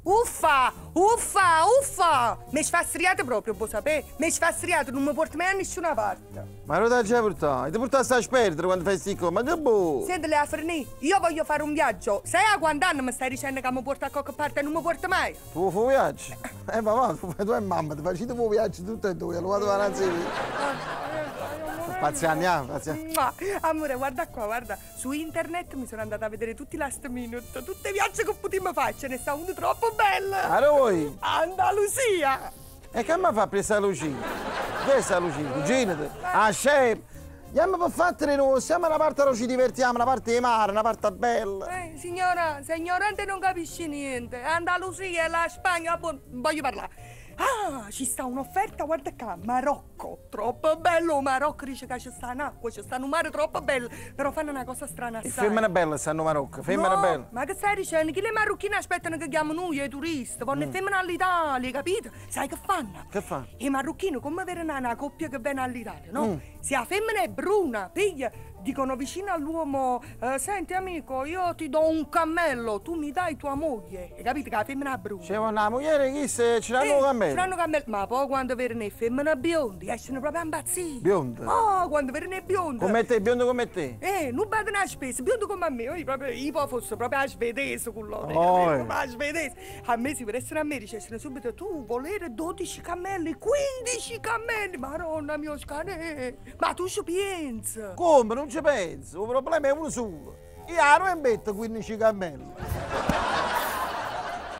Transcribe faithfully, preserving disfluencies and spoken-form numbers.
Uffa, uffa, uffa! Mi sfastriate proprio, vuoi sapere? Mi sfastriate, non mi porta mai a nessuna parte. Ma non ti già portato? Ti portassi a sperdere quando fai sti cose, ma che boh! Senti, Lea Ferni, io voglio fare un viaggio. Sei a quant'anni mi stai dicendo che mi porta a qualche parte e non mi porta mai? Tu fai un viaggio? Eh, ma va, tu, tu e mamma, ti facete un viaggio tutte e due, lo vado avanti lì. Paziani, ah, paziani. Amore, guarda qua, guarda. Su internet mi sono andata a vedere tutti i last minute, tutti i viaggi che potremmo fare. Ce ne sta uno troppo bello. A noi? Andalusia. E che mi fa per questa Lucina? Che è sta Lucina? Cuginate? Ah, chef! Andiamo per fare noi, siamo una parte dove ci divertiamo, una parte di mare, una parte bella. Eh, signora, sei ignorante e non capisci niente. Andalusia e la Spagna, boh, voglio parlare. Ah, ci sta un'offerta, guarda qua, Marocco, troppo bello, Marocco dice che ci sta in acqua, ci sta un mare troppo bello, però fanno una cosa strana assai. E femmine belle stanno a Marocco, femmine no, belle. Ma che stai dicendo? Che le marocchine aspettano che chiamano noi, i turisti, vanno mm. femmine all'Italia, capito? Sai che fanno? Che fanno? I marocchini, come vedono una coppia che viene all'Italia, no? Mm. Se la femmina è bruna, piglia, dicono vicino all'uomo, eh, senti amico, io ti do un cammello, tu mi dai tua moglie, hai capito che la femmina è bruna? C'è una moglie che se ce l'hanno eh, un cammello? Ce l'hanno cammello, ma poi quando vedono le femmine biondi, escono proprio impazziti. Bionde? Oh, quando vedono le bionde. Come te, biondo come te? Eh, non battono a spesa, biondo come a me, io proprio, io fosse proprio a svedese con loro, oh, eh. a svedese. A me si per essere a me dicessero subito, tu volere dodici cammelli, quindici cammelli, maronna mio scanè, ma tu ci pensi? Come? Non ci penso, il problema è uno solo. Io non metto quindici cammelli.